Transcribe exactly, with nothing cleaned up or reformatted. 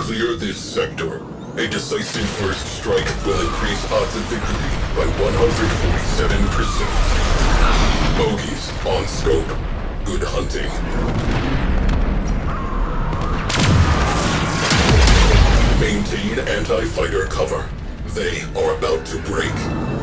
Clear this sector. A decisive first strike will increase odds of victory by one hundred forty-seven percent. Bogies on scope. Good hunting. Maintain anti-fighter cover. They are about to break.